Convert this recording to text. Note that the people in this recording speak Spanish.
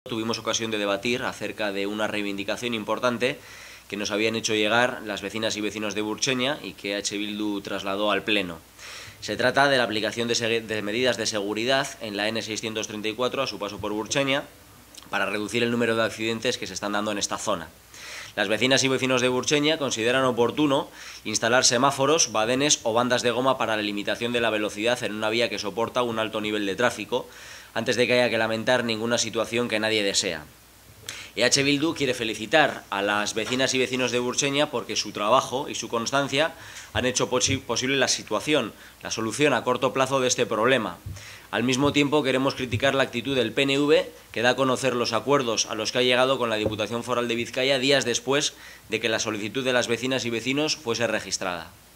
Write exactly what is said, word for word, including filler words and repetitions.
tuvimos ocasión de debatir acerca de una reivindicación importante que nos habían hecho llegar las vecinas y vecinos de Burtseña y que H. Bildu trasladó al Pleno. Se trata de la aplicación de, de medidas de seguridad en la N seiscientos treinta y cuatro a su paso por Burtseña para reducir el número de accidentes que se están dando en esta zona. Las vecinas y vecinos de Burtseña consideran oportuno instalar semáforos, badenes o bandas de goma para la limitación de la velocidad en una vía que soporta un alto nivel de tráfico, antes de que haya que lamentar ninguna situación que nadie desea. E H. Bildu quiere felicitar a las vecinas y vecinos de Burtseña porque su trabajo y su constancia han hecho posi posible la situación, la solución a corto plazo de este problema. Al mismo tiempo queremos criticar la actitud del P N V, que da a conocer los acuerdos a los que ha llegado con la Diputación Foral de Vizcaya días después de que la solicitud de las vecinas y vecinos fuese registrada.